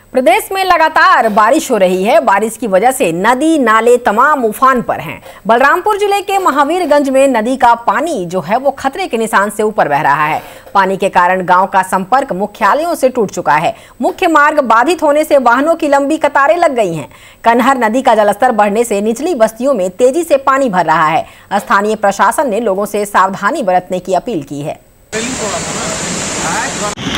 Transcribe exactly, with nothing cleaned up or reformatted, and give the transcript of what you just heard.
प्रदेश में लगातार बारिश हो रही है। बारिश की वजह से नदी नाले तमाम उफान पर हैं। बलरामपुर जिले के महावीरगंज में नदी का पानी जो है वो खतरे के निशान से ऊपर बह रहा है। पानी के कारण गांव का संपर्क मुख्यालयों से टूट चुका है। मुख्य मार्ग बाधित होने से वाहनों की लंबी कतारें लग गई हैं। कन्हर नदी का जलस्तर बढ़ने से निचली बस्तियों में तेजी से पानी भर रहा है। स्थानीय प्रशासन ने लोगों से सावधानी बरतने की अपील की है।